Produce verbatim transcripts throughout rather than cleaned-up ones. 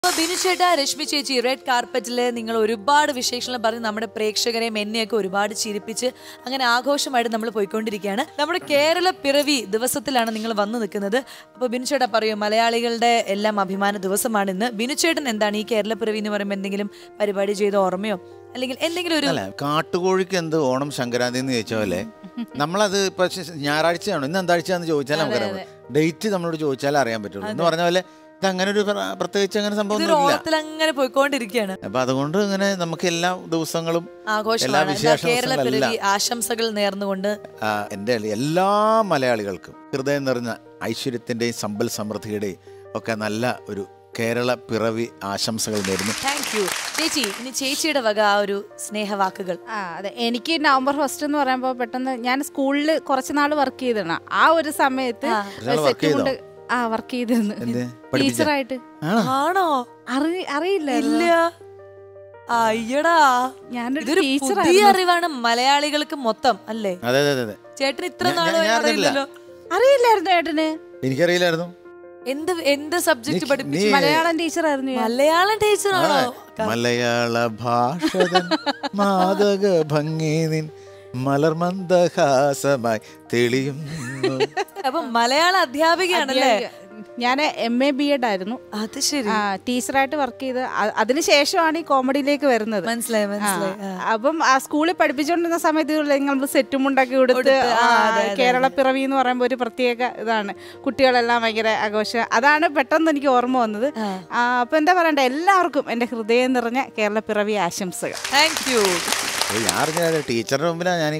ബിനുചേട്ടാ, രശ്മി ചേച്ചി, റെഡ് കാർപ്പറ്റില് നിങ്ങൾ ഒരുപാട് വിശേഷങ്ങൾ പറഞ്ഞ് നമ്മുടെ പ്രേക്ഷകരെയും എന്നെയൊക്കെ ഒരുപാട് ചിരിപ്പിച്ച് അങ്ങനെ ആഘോഷമായിട്ട് നമ്മൾ പോയിക്കൊണ്ടിരിക്കുകയാണ്. നമ്മുടെ കേരള പിറവി ദിവസത്തിലാണ് നിങ്ങൾ വന്നു നിൽക്കുന്നത്. അപ്പോൾ ബിനുചേട്ടാ പറയൂ, മലയാളികളുടെ എല്ലാം അഭിമാന ദിവസമാണ് ഇന്ന്. ബിനുചേട്ടൻ എന്താണ് ഈ കേരള പിറവി എന്ന് പറയുമ്പോൾ എന്തെങ്കിലും പരിപാടി ചെയ്ത ഓർമ്മയോ അല്ലെങ്കിൽ എന്തെങ്കിലും ഒരു കാട്ടുകോഴിക്ക് എന്ത് ഓണം സംക്രാന്തി എന്ന് ചോദിച്ച പോലെ നമ്മളത് ഇപ്പൊ ഞായറാഴ്ചയാണോ ഇന്ന് എന്താഴ്ചയാന്ന് ചോദിച്ചാൽ നമുക്കറിയാം, ഡേറ്റ് നമ്മളോട് ചോദിച്ചാൽ അറിയാൻ പറ്റുള്ളൂ എന്ന് പറഞ്ഞ പോലെ അങ്ങനെ ഒരു പ്രത്യേകിച്ച് അങ്ങനെ സംഭവം അങ്ങനെ പോയിക്കൊണ്ടിരിക്കുകയാണ്. അപ്പൊ അതുകൊണ്ട് ഇങ്ങനെ നമുക്ക് എല്ലാ ദിവസങ്ങളും ആശംസകൾ നേർന്നുകൊണ്ട് എൻ്റെ എല്ലാ മലയാളികൾക്കും ഹൃദയം നിറഞ്ഞ ഐശ്വര്യത്തിന്റെയും സമ്പൽ സമൃദ്ധിയുടെയും ഒക്കെ നല്ല ഒരു കേരള പിറവി ആശംസകൾ നേരുന്നു. താങ്ക് യു ചേച്ചി. ഇനി ചേച്ചിയുടെ വക ആ ഒരു സ്നേഹവാക്കുകൾ. ആ അതെ, എനിക്ക് നവംബർ ഫസ്റ്റ് എന്ന് പറയുമ്പോൾ പെട്ടെന്ന് ഞാൻ സ്കൂളിൽ കുറച്ച് നാൾ വർക്ക് ചെയ്തിരുന്നു. ആ ഒരു സമയത്ത് ആ വർക്ക് ചെയ്തിരുന്നു ടീച്ചറായിട്ട്. ആണോ? അറിയില്ല. ഇല്ല. അയ്യടാ, ഞാനൊരു പുതിയ അറിവാണ് മലയാളികൾക്ക് മൊത്തം അല്ലേ? ചേട്ടന് ഇത്ര നാള് അറിയില്ലല്ലോ. അറിയില്ലായിരുന്നു ചേട്ടന്? എനിക്കറിയില്ലായിരുന്നു. എന്ത് എന്ത് സബ്ജക്ട് പഠിപ്പിച്ചു? മലയാളം ടീച്ചറായിരുന്നു. മലയാളം ടീച്ചറാണോ? മലയാള ഭാഷ മാതക ഭംഗി നിൻ മലർമന്ദഹാസമായി തെളിയുന്നു. അപ്പൊ മലയാള അധ്യാപികയാണല്ലേ? ഞാൻ എം എ ബി എഡ് ആയിരുന്നു. അത് ശരി. ടീച്ചറായിട്ട് വർക്ക് ചെയ്ത് അതിനുശേഷമാണ് ഈ കോമഡിയിലേക്ക് വരുന്നത്. മനസ്സിലായി മനസ്സിലായി. അപ്പം ആ സ്കൂളിൽ പഠിപ്പിച്ചുകൊണ്ടിരുന്ന സമയത്ത് നമ്മൾ സെറ്റും മുണ്ടൊക്കെ കൊടുത്ത് കേരള പിറവി എന്ന് പറയുമ്പോൾ ഒരു പ്രത്യേക ഇതാണ്. കുട്ടികളെല്ലാം ഭയങ്കര ആഘോഷം. അതാണ് പെട്ടെന്ന് എനിക്ക് ഓർമ്മ വന്നത്. അപ്പൊ എന്താ പറയണ്ടേ, എല്ലാവർക്കും എൻ്റെ ഹൃദയം നിറഞ്ഞ കേരള പിറവി ആശംസകൾ. Thank you. ടീച്ചറുടെ മുമ്പിലാണ് ഞാൻ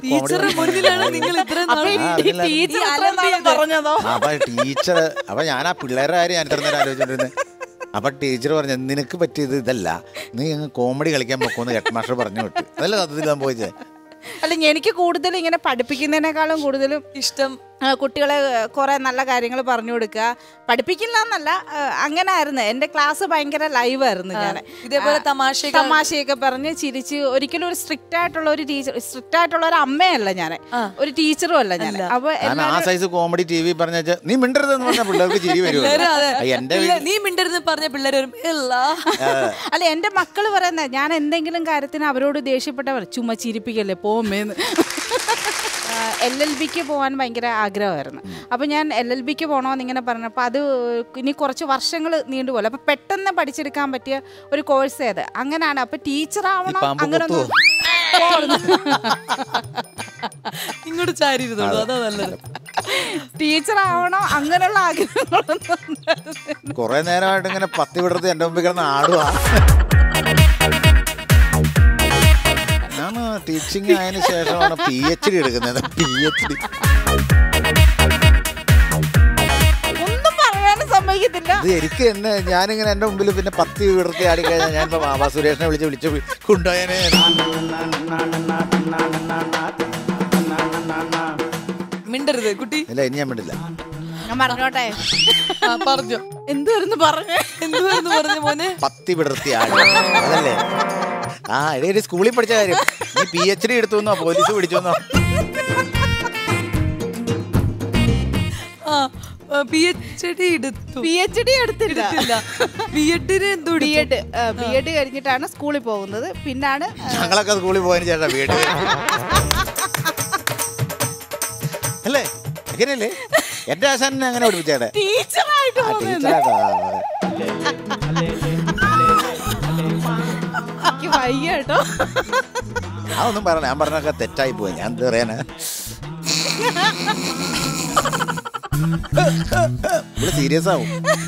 ടീച്ചർ. അപ്പൊ ഞാൻ ആ പിള്ളേരുടെ കാര്യം ഞാൻ ഇത്ര നേരം ആലോചിച്ചോണ്ടിരുന്നത്. അപ്പൊ ടീച്ചർ പറഞ്ഞു, നിനക്ക് പറ്റിയത് ഇതല്ല, നീ അങ്ങ് കോമഡി കളിക്കാൻ പോക്കുമെന്ന് ഹെഡ് മാസ്റ്റർ പറഞ്ഞു വിട്ടു. അതല്ല സത്യത്തിൽ സംഭവിച്ചത്. അല്ല, എനിക്ക് കൂടുതൽ ഇങ്ങനെ പഠിപ്പിക്കുന്നതിനേക്കാളും കൂടുതലും ഇഷ്ടം കുട്ടികളെ കുറെ നല്ല കാര്യങ്ങൾ പറഞ്ഞു കൊടുക്കുക. പഠിപ്പിക്കില്ല എന്നല്ല, അങ്ങനെ ആയിരുന്നു. എൻ്റെ ക്ലാസ് ഭയങ്കര ലൈവ് ആയിരുന്നു. ഞാൻ ഇതേപോലെ തമാശ തമാശയൊക്കെ പറഞ്ഞ് ചിരിച്ച്, ഒരിക്കലും ഒരു സ്ട്രിക്റ്റ് ആയിട്ടുള്ള ഒരു ടീച്ചർ സ്ട്രിക്റ്റ് ആയിട്ടുള്ള ഒരു അമ്മയല്ല ഞാൻ, ഒരു ടീച്ചറും അല്ല ഞാൻ. അപ്പൊ ആ സൈസ് കോമഡി ടി വി പറഞ്ഞ നീ മിണ്ടരുതെന്ന് പറഞ്ഞ പിള്ളേർക്ക് ചിരി വരും. നീ മിണ്ടരുതെന്ന് പറഞ്ഞ പിള്ളേർ വരും. അല്ല, എൻ്റെ മക്കൾ പറയുന്നത് ഞാൻ എന്തെങ്കിലും കാര്യത്തിന് അവരോട് ദേഷ്യപ്പെട്ടവർ ചുമ്മാ ചിരിപ്പിക്കല്ലേ പോമേന്ന്. എൽ എൽ ബിക്ക് പോകാൻ ഭയങ്കര ആഗ്രഹമായിരുന്നു. അപ്പോൾ ഞാൻ എൽ എൽ ബിക്ക് പോകണമെന്ന് ഇങ്ങനെ പറഞ്ഞപ്പോൾ അത് ഇനി കുറച്ച് വർഷങ്ങൾ നീണ്ടുപോലെ, അപ്പോൾ പെട്ടെന്ന് പഠിച്ചെടുക്കാൻ പറ്റിയ ഒരു കോഴ്സ് ഏത് അങ്ങനെയാണ്. അപ്പോൾ ടീച്ചറാവണം അങ്ങനെ ഇങ്ങോട്ട് ചാരിയിരുന്നുള്ളൂ, അതാ നല്ലത്. ടീച്ചറാവണം അങ്ങനെയുള്ള ആഗ്രഹങ്ങളൊന്നും കുറെ നേരമായിട്ട് ഇങ്ങനെ പത്തി വിടർത്തി എൻ്റെ മുമ്പിൽ കിടന്ന് ആടുക. ഞാൻ ടീച്ചിങ് ആയതിനു ശേഷമാണ് പി എച്ച് ഡി എടുക്കുന്നത്. പി എച്ച് ഡി ഒന്നും പറയാനും സമ്മതിക്കത്തില്ല. ഇത് എനിക്ക് എന്നെ ഞാനിങ്ങനെ എൻ്റെ മുമ്പിൽ പിന്നെ പത്തി വിടർത്തി ആടി കഴിഞ്ഞാൽ ഞാൻ ഇപ്പൊ ബാബാ സുരേഷിനെ വിളിച്ച് വിളിച്ച് കൊണ്ടുപോയനെ. മിണ്ടരുത് കുട്ടി. ഇല്ല, ഇനി ഞാൻ മിണ്ടില്ല. ഞാൻ പറഞ്ഞോട്ടെ. പറഞ്ഞു. എന്തുവായിരുന്നു പറഞ്ഞു? എന്തുവായിരുന്നു പറഞ്ഞു മോനെ? പത്തി വിടർത്തി ആടി അതല്ലേ? ആ ഇടയിൽ സ്കൂളിൽ പഠിച്ച കാര്യം. നീ പി എച്ച് ഡി എടുത്തുവന്നോ പോലീസ് പിടിച്ചോന്നോ? പി എച്ച് ഡി എടുത്തു. പി എച്ച് ഡി എടുത്തില്ല. ബി എഡിന് എന്തോ ബി എഡ് ബി എഡ് കഴിഞ്ഞിട്ടാണ് സ്കൂളിൽ പോകുന്നത്. പിന്നാണ് ഞങ്ങളൊക്കെ സ്കൂളിൽ പോയതിനു ശേഷം ബി എഡ് അല്ലേ? അങ്ങനെയല്ലേ എന്റെ ആശാനെ അങ്ങനെ പഠിപ്പിച്ചേടെ. ടീച്ചറായിട്ട് വയ്യട്ടോ. അതൊന്നും പറയണ, ഞാൻ പറഞ്ഞൊക്കെ തെറ്റായി പോയി. ഞാൻ എന്താ പറയാനാ, ഇവിടെ സീരിയസ് ആവും.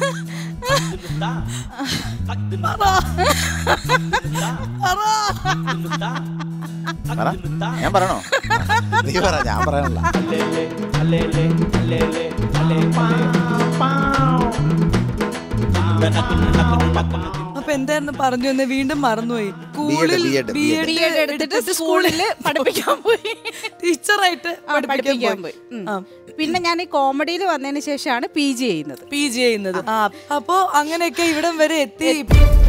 ഞാൻ പറയണോ? നീ പറ, ഞാൻ പറയാനല്ല. അപ്പൊ എന്തായിരുന്നു പറഞ്ഞു എന്ന് വീണ്ടും മറന്നുപോയി. സ്കൂളില് പഠിപ്പിക്കാൻ പോയി, ടീച്ചറായിട്ട് പഠിപ്പിക്കാൻ പോയി. പിന്നെ ഞാൻ ഈ കോമഡിയിൽ വന്നതിന് ശേഷമാണ് പി ജി ചെയ്യുന്നത്. പി ജി ചെയ്യുന്നത്. അപ്പോ അങ്ങനെയൊക്കെ ഇവിടം വരെ എത്തി.